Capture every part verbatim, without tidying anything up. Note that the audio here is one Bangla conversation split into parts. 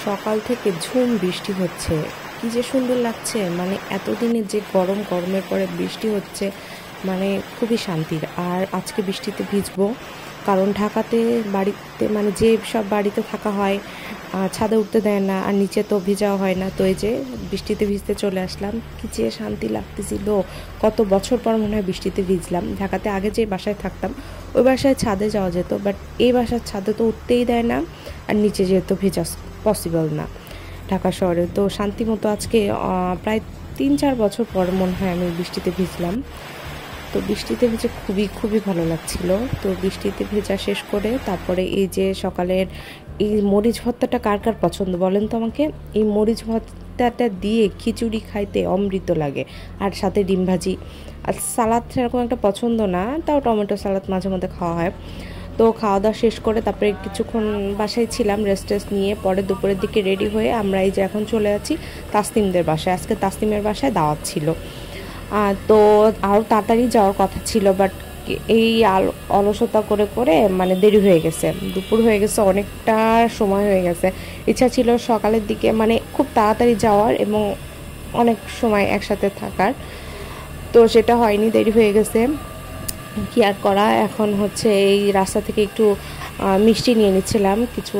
সকাল থেকে ঝুম বৃষ্টি হচ্ছে, কি যে সুন্দর লাগছে। মানে এতদিনে যে গরম, গরমের পরে বৃষ্টি হচ্ছে, মানে খুবই শান্তির। আর আজকে বৃষ্টিতে ভিজবো, কারণ ঢাকাতে বাড়িতে মানে যে সব বাড়িতে থাকা হয় ছাদে উঠতে দেয় না, আর নিচে তো ভিজাও হয় না। তো এই যে বৃষ্টিতে ভিজতে চলে আসলাম, কি যে শান্তি লাগতেছিল। কত বছর পর মনে হয় বৃষ্টিতে ভিজলাম। ঢাকাতে আগে যে বাসায় থাকতাম ওই বাসায় ছাদে যাওয়া যেত, বাট এই বাসার ছাদে তো উঠতেই দেয় না, আর নিচে যেহেতু ভেজা পসিবল না ঢাকা শহরে। তো শান্তি মতো আজকে প্রায় তিন চার বছর পর মনে হয় আমি বৃষ্টিতে ভিজলাম। তো বৃষ্টিতে ভিজে খুবই খুবই ভালো লাগছিল। তো বৃষ্টিতে ভেজা শেষ করে তারপরে এই যে সকালের এই মরিচ ভর্তাটা কার কার পছন্দ বলেন তো আমাকে। এই মরিচ ভর্তাটা দিয়ে খিচুড়ি খাইতে অমৃত লাগে, আর সাথে ডিম ভাজি। আর সালাদ সেরকম একটা পছন্দ না, তাও টমেটো সালাদ মাঝে মধ্যে খাওয়া হয়। তো খাওয়া দাওয়া শেষ করে তারপরে কিছুক্ষণ বাসায় ছিলাম রেস্ট টেস্ট নিয়ে। পরে দুপুরের দিকে রেডি হয়ে আমরা এই যে এখন চলে যাচ্ছি তাসনিমদের বাসায়। আজকে তাসনিমের বাসায় দাওয়াত ছিল, তো আরও তাড়াতাড়ি যাওয়ার কথা ছিল, বাট এই অলসতা করে করে মানে দেরি হয়ে গেছে, দুপুর হয়ে গেছে, অনেকটা সময় হয়ে গেছে। ইচ্ছা ছিল সকালের দিকে মানে খুব তাড়াতাড়ি যাওয়ার এবং অনেক সময় একসাথে থাকার, তো সেটা হয়নি, দেরি হয়ে গেছে। কি আর করা। এখন হচ্ছে এই রাস্তা থেকে একটু মিষ্টি নিয়ে নিচ্ছিলাম কিছু।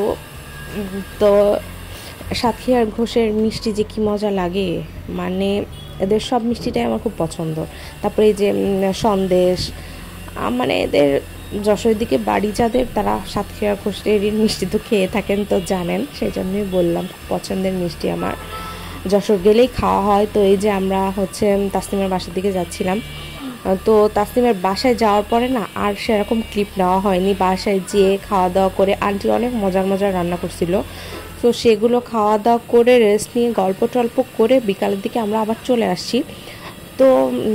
তো সাতক্ষীরার ঘোষের মিষ্টি যে কি মজা লাগে, মানে এদের সব মিষ্টিটাই আমার খুব পছন্দ। তারপরে এই যে সন্দেশ, মানে এদের যশোরের দিকে বাড়ি যাদের তারা সাতক্ষীরার ঘোষের মিষ্টি তো খেয়ে থাকেন, তো জানেন, সেই জন্যই বললাম খুব পছন্দের মিষ্টি আমার, যশোর গেলেই খাওয়া হয়। তো এই যে আমরা হচ্ছে তাসনিমের বাসার দিকে যাচ্ছিলাম। তো তাসনিমের বাসায় যাওয়ার পরে না আর সেরকম ক্লিপ নেওয়া হয়নি। বাসায় যেয়ে খাওয়া দাওয়া করে আন্টি অনেক মজার মজার রান্না করছিল, তো সেগুলো খাওয়া দাওয়া করে রেস্ট নিয়ে গল্প টল্প করে বিকালের দিকে আমরা আবার চলে আসছি। তো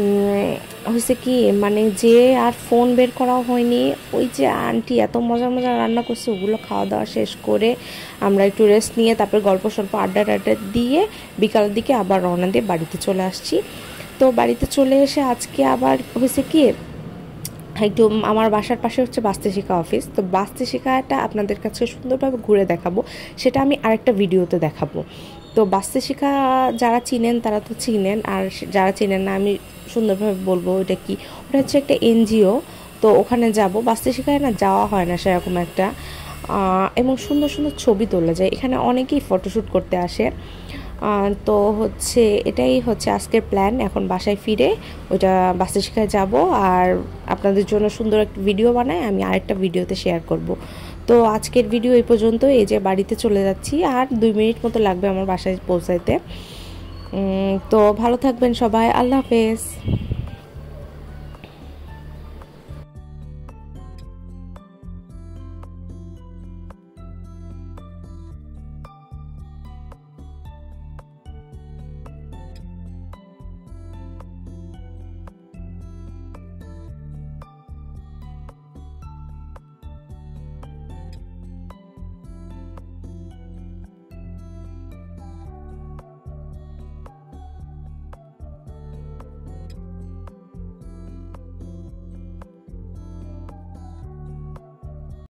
হয়েছে কি, মানে যে আর ফোন বের করা হয়নি। ওই যে আন্টি এত মজার মজার রান্না করছে, ওগুলো খাওয়া দাওয়া শেষ করে আমরা একটু রেস্ট নিয়ে তারপরে গল্প স্বল্প আড্ডা টাড্ডা দিয়ে বিকালের দিকে আবার রওনা দিয়ে বাড়িতে চলে আসছি। তো বাড়িতে চলে এসে আজকে আবার হয়েছে কি, একটু আমার বাসার পাশে হচ্ছে বাস্তে শেখা অফিস। তো বাস্তে শেখাটা আপনাদের কাছে সুন্দরভাবে ঘুরে দেখাবো, সেটা আমি আরেকটা ভিডিওতে দেখাবো। তো বাস্তে শেখা যারা চিনেন তারা তো চিনেন, আর যারা চিনেন না আমি সুন্দরভাবে বলবো এটা কি। ওটা হচ্ছে একটা এনজিও, তো ওখানে যাব। বাস্তে শেখায় না যাওয়া হয় না সেরকম একটা, এবং সুন্দর সুন্দর ছবি তোলা যায় এখানে, অনেকেই ফটোশ্যুট করতে আসে। তো হচ্ছে এটাই হচ্ছে আজকের প্ল্যান। এখন বাসায় ফিরে ওইটা বাস্তে শেখায় যাব, আর আপনাদের জন্য সুন্দর একটা ভিডিও বানাই আমি আরেকটা ভিডিওতে শেয়ার করব। তো আজকের ভিডিও এই পর্যন্ত। এই যে বাড়িতে চলে যাচ্ছি, আর দুই মিনিট মতো লাগবে আমার বাসায় পৌঁছাইতে। তো ভালো থাকবেন সবাই, আল্লাহ হাফেজ।